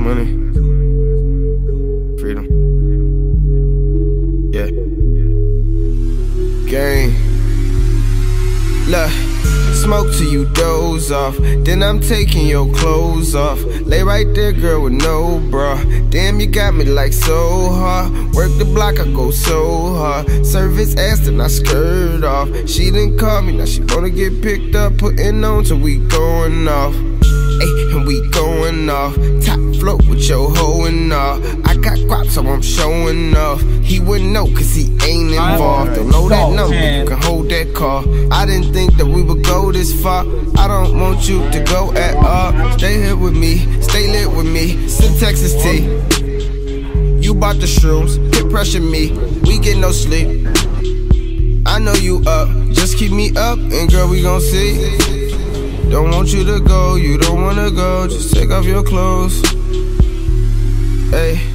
money. Freedom. Yeah. Gang. Look. Smoke till you doze off, then I'm taking your clothes off. Lay right there, girl, with no bra. Damn, you got me like so hard. Work the block, I go so hard. Service ass, then I skirt off. She didn't call me, now she wanna get picked up. Putting on till we going off. Ayy, and we going off. Top float with your hoe and all. I got guap, so I'm showing off. He wouldn't know, cause he ain't involved. Don't know that number, you can hold that call. I didn't think that we would go this far. I don't want you to go at all. Stay here with me, stay lit with me. Sip Texas tea. You bought the shrooms, hit pressure me. We get no sleep. I know you up, just keep me up, and girl, we gon' see. Don't want you to go, you don't wanna go. Just take off your clothes. Hey.